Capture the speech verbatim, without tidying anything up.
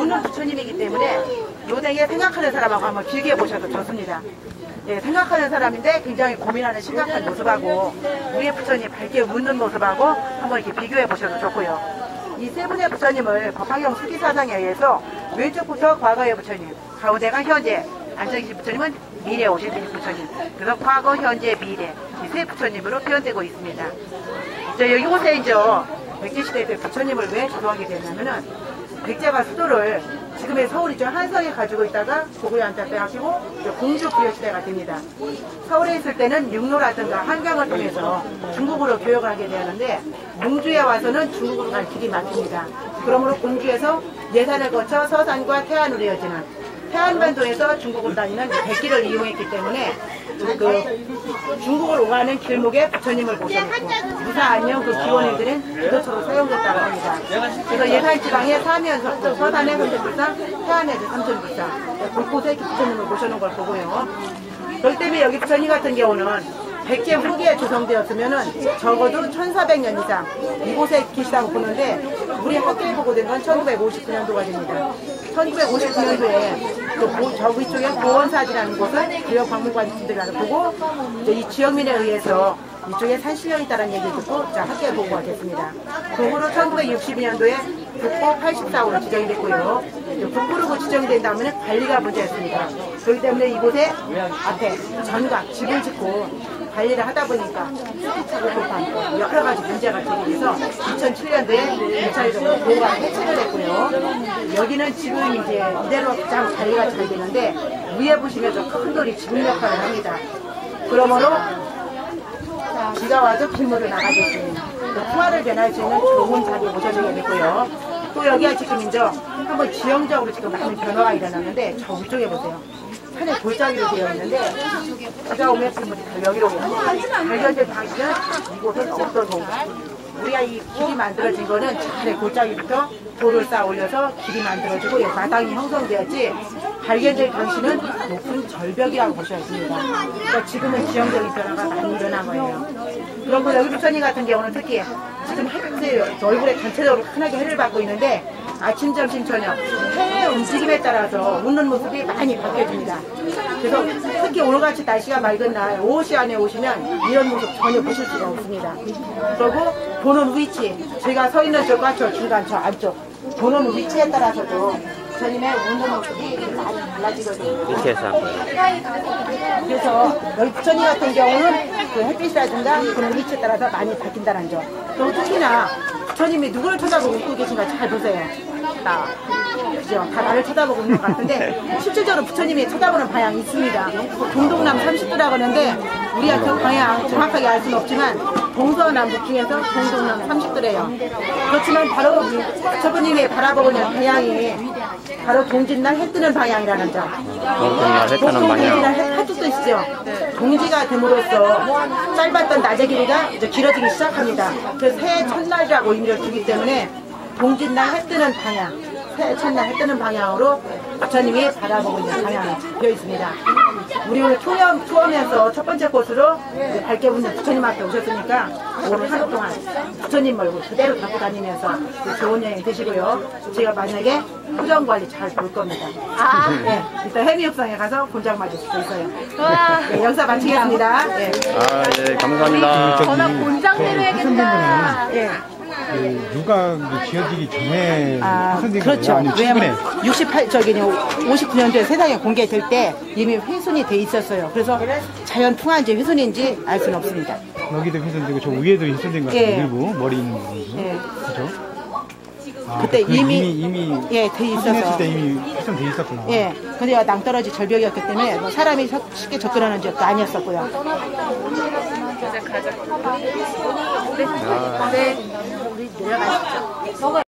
웃는 부처님이기 때문에 요댕에 생각하는 사람하고 한번 비교해 보셔도 좋습니다. 예, 생각하는 사람인데 굉장히 고민하는 심각한 모습하고 우리의 부처님 밝게 웃는 모습하고 한번 이렇게 비교해 보셔도 좋고요. 이 세 분의 부처님을 법화경 수기사상에 의해서 왼쪽부터 과거의 부처님, 가운데가 현재, 앉아 계신 부처님은 미래에 오실 부처님. 그래서 과거, 현재, 미래 이 세 부처님으로 표현되고 있습니다. 자, 여기 곳에 이제 백제시대 때 부처님을 왜 조성하게 됐냐면은 백제가 수도를 지금의 서울이죠. 한성에 가지고 있다가 고구려 한자 빼앗기고 공주 부여시대가 됩니다. 서울에 있을 때는 육로라든가 한강을 통해서 중국으로 교역을 하게 되었는데 몽주에 와서는 중국으로 갈 길이 막힙니다. 그러므로 공주에서 예산을 거쳐 서산과 태안으로 이어지는 태안반도에서 중국으로 다니는 백길을 이용했기 때문에 그 중국을 오가는 길목에 부처님을 모셔놓고 무사 안녕 그 기원일들은 기도처로 사용됐다고 합니다. 그래서 예산 지방에 사면석도 서산의 선전불사, 태안의 삼천불사 곳곳에 부처님을 모셔놓은 걸 보고요. 그렇기 때문에 여기 부처님 같은 경우는 백제 후기에 조성되었으면은 적어도 천사백 년 이상 이곳에 계시다고 보는데 우리 학교에 보고된 건 천구백오십구 년도가 됩니다. 천구백오십구 년도에 그 저 위쪽에 보원사지라는 곳은 지역 박물관분들이 보고 이제 이 지역민에 의해서 이쪽에 산신령이 있다는 얘기를 듣고 자, 학교에 보고가 됐습니다. 그 후로 천구백육십이 년도에 국보 팔십사 호로 지정이 됐고요. 국보로 지정이 된 다음에 관리가 문제였습니다. 그렇기 때문에 이곳에 앞에 전각, 집을 짓고 관리를 하다 보니까 여러 가지 문제가 제기돼서 이천칠 년도에 일차적으로 보호가 해체를 했고요. 여기는 지금 이제 이대로 가장 관리가 잘 되는데 위에 보시면 저 큰 돌이 지붕 역할을 합니다. 그러므로 비가 와도 빗물을 나가겠습니다. 풍화를 변할 수 있는 좋은 자리에 모셔주게 됐고요. 또 여기가 지금 이제 한번 지형적으로 지금 많은 변화가 일어났는데 저 위쪽에 보세요. 산에 골짜기로 되어 있는데 비가 오면 빗물이 여기로 오고 발견된 당시는 이곳은 없어서 우리가 이 길이 만들어진 거는 차례 골짜기부터 돌을 쌓아 올려서 길이 만들어지고 마당이 형성되었지 발견될 당시는 높은 절벽이라고 보셔야 됩니다. 그러니까 지금은 지형적인 변화가 많이 일어난 거예요. 그리고 여기 부처님 같은 경우는 특히 지금 햇빛이 얼굴에 전체적으로 환하게 해를 받고 있는데 아침, 점심, 저녁 해의 움직임에 따라서 웃는 모습이 많이 바뀌어집니다. 그래서 특히 오늘같이 날씨가 맑은 날 오후 시간에 오시면 이런 모습 전혀 보실 수가 없습니다. 그리고 보는 위치, 제가 서 있는 쪽과 저 중간 저 안쪽 보는 위치에 따라서도 부처님의 웃는 모습이 많이 달라지거든요. 이렇게 해서 한번. 그래서 여기 부처님 같은 경우는 그 햇빛이라든가 그런 위치에 따라서 많이 바뀐다는 점. 또 특히나 부처님이 누구를 쳐다보고 웃고 계신가 잘 보세요. 나. 그죠? 다 나를 쳐다보고 있는 것 같은데 실질적으로 부처님이 쳐다보는 방향이 있습니다. 동동남 삼십 도라고 하는데 우리가 그 방향 정확하게 알 수는 없지만 동서남북 중에서 동동남 삼십 도래요. 그렇지만 바로 부처님이 바라보고 있는 방향이 바로 동짓날 해 뜨는 방향이라는 점. 동짓날 해 뜨는 방향. 해 뜻이죠. 동지가 됨으로써 짧았던 낮의 길이가 이제 길어지기 시작합니다. 그래서 새해 첫날이라고 의미를 두기 때문에 동짓날 해 뜨는 방향, 새해 첫날 해 뜨는 방향으로 부처님이 바라보고 있는 방향이 되어 있습니다. 우리 오늘 투엄, 투엄에서 첫 번째 코스로 밝게 웃는 부처님 앞에 오셨으니까 오늘 하루 동안 부처님 얼굴 그대로 갖고 다니면서 좋은 여행 되시고요. 제가 만약에 표정 관리 잘 볼 겁니다. 아, 네, 일단 해미역상에 가서 곤장 맞을 수도 있어요. 네, 영상 마치겠습니다. 네. 아, 예, 감사합니다. 전화 곤장 내려야겠다. 네. 그 누가 지어지기 전에 아, 선생님 그렇죠. 아니면 최근에 왜냐면 육십팔 저기 오십구 년도에 세상에 공개될 때 이미 훼손이 돼 있었어요. 그래서 자연 풍화인지 훼손인지 알 수는 없습니다. 여기도 훼손되고 저 위에도 훼손된 것 같아요. 예. 일부 머리 있는 부분도. 예. 그죠? 아, 그때 그 이미, 이미 이미 예, 돼 있어서. 확인했을 때 이미 훼손돼 있었구나. 예. 근데 낭떠러지 절벽이었기 때문에 뭐 사람이 쉽게 접근하는 지역도 아니었었고요. 가자, 가자. 네. 네. 우리 내려가시죠.